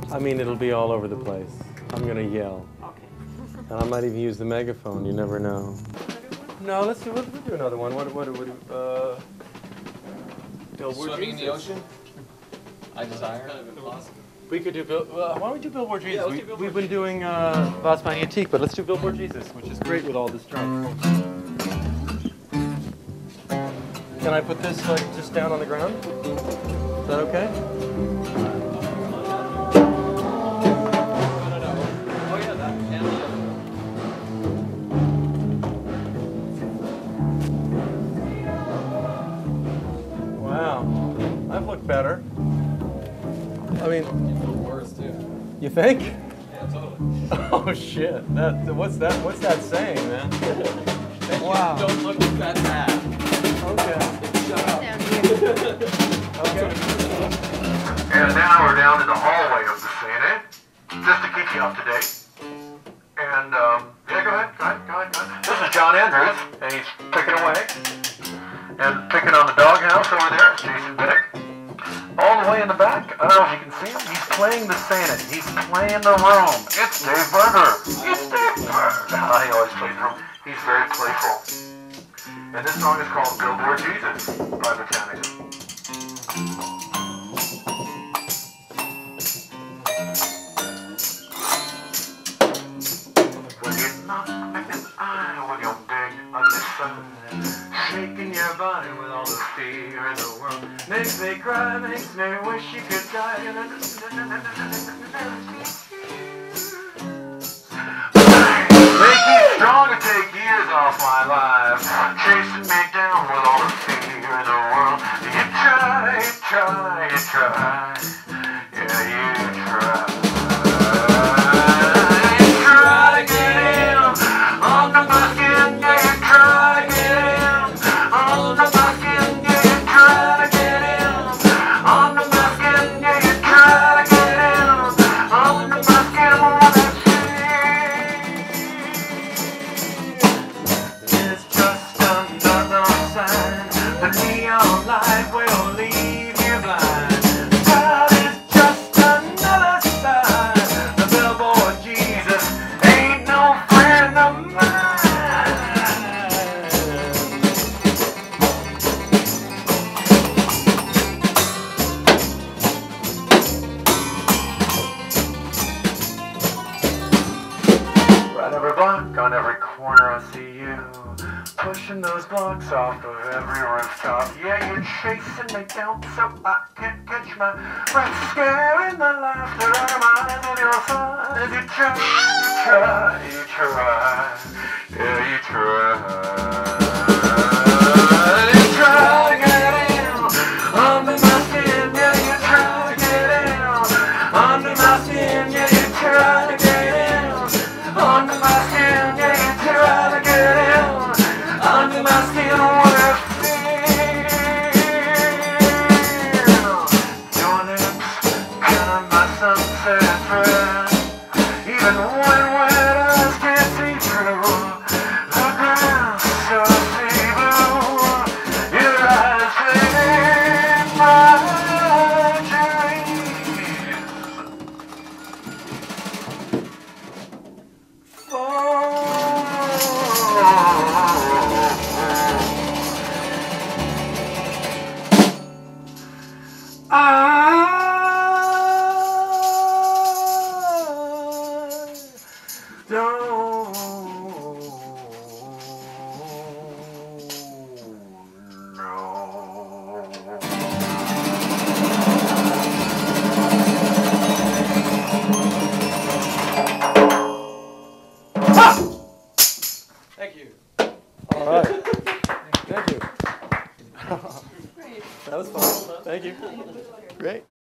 I mean, it'll be all over the place. I'm going to yell. Okay. And I might even use the megaphone. You never know. No, let's do another one. Billboard Swimming in Jesus. the ocean? I desire. Kind of impossible. We could do why don't we do Billboard Jesus? Yeah, let's do Billboard We've been doing Lost Magnetique, but let's do Billboard Jesus, which is great with all this junk. Can I put this like just down on the ground? Is that okay? Oh yeah, that and the other. Wow, I've looked better. I mean, You feel worse too. you think? Yeah, totally. Oh shit! What's that saying, man? Wow. Don't look that bad. Okay. Shut up. Okay. And now we're down in the hallway of the CNN, just to keep you up to date. And, yeah, go ahead. This is John Andrews, and he's picking away. And picking on the doghouse over there is Jason Biddick. All the way in the back, I don't know if you can see him, he's playing the Santa. He's playing the room. It's Dave Berger. It's Dave Berger. He always plays the room. He's very playful. And this song is called Billboard Jesus by Britannica. When you knock me in the eye with your big ugly son, shaking your body with all the fear in the world, makes me cry, makes me wish you could die. Make me strong to take years off my life, chasing me down with all the fear in the world. You try, yeah, you try. On every corner I see you, pushing those blocks off of every rooftop. Yeah, you're chasing me down so I can't catch my breath, scaring the laughter out of my eyes with your sighs. You try, yeah, you try. You try to get in under my skin, yeah, you try to get in under my skin, yeah, you try to get in under my skin, yeah, you try to get in under my skin. What I feel, your lips, kind of my sunset friend. Even when wet eyes can't see through the grass of sea blue, your eyes fading my Thank you. All right. Thank you. That was fun. Thank you. Great.